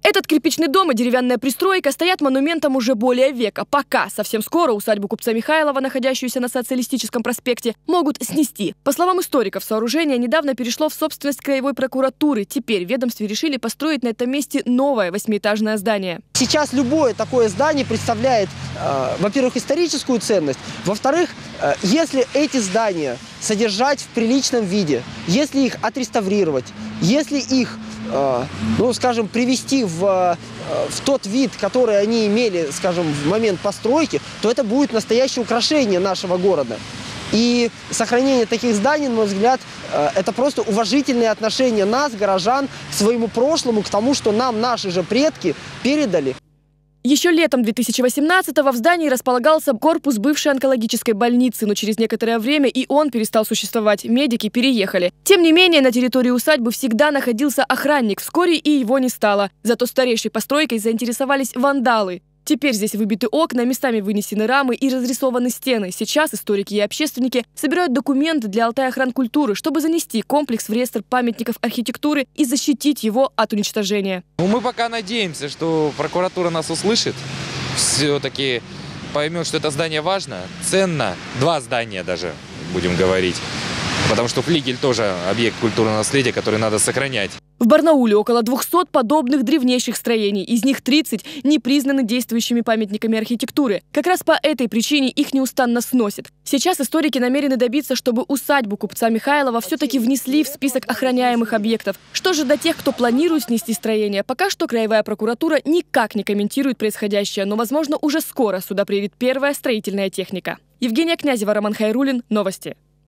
Этот кирпичный дом и деревянная пристройка стоят монументом уже более века. Пока совсем скоро усадьбу купца Михайлова, находящуюся на Социалистическом проспекте, могут снести. По словам историков, сооружение недавно перешло в собственность краевой прокуратуры. Теперь в ведомстве решили построить на этом месте новое 8-этажное здание. Сейчас любое такое здание представляет, во-первых, историческую ценность, во-вторых, если эти здания содержать в приличном виде, если их отреставрировать, если их, ну, скажем, привести в тот вид, который они имели, скажем, в момент постройки, то это будет настоящее украшение нашего города. И сохранение таких зданий, на мой взгляд, это просто уважительное отношение нас, горожан, к своему прошлому, к тому, что нам наши же предки передали. Еще летом 2018-го в здании располагался корпус бывшей онкологической больницы, но через некоторое время и он перестал существовать. Медики переехали. Тем не менее, на территории усадьбы всегда находился охранник. Вскоре и его не стало. Зато старейшей постройкой заинтересовались вандалы. Теперь здесь выбиты окна, местами вынесены рамы и разрисованы стены. Сейчас историки и общественники собирают документы для Алтайохранкультуры, чтобы занести комплекс в реестр памятников архитектуры и защитить его от уничтожения. Мы пока надеемся, что прокуратура нас услышит, все-таки поймет, что это здание важно, ценно. 2 здания даже, будем говорить. Потому что флигель тоже объект культурного наследия, который надо сохранять. В Барнауле около 200 подобных древнейших строений. Из них 30 не признаны действующими памятниками архитектуры. Как раз по этой причине их неустанно сносят. Сейчас историки намерены добиться, чтобы усадьбу купца Михайлова все-таки внесли в список охраняемых объектов. Что же до тех, кто планирует снести строение? Пока что краевая прокуратура никак не комментирует происходящее, но, возможно, уже скоро сюда приедет первая строительная техника. Евгения Князева, Роман Хайруллин. Новости.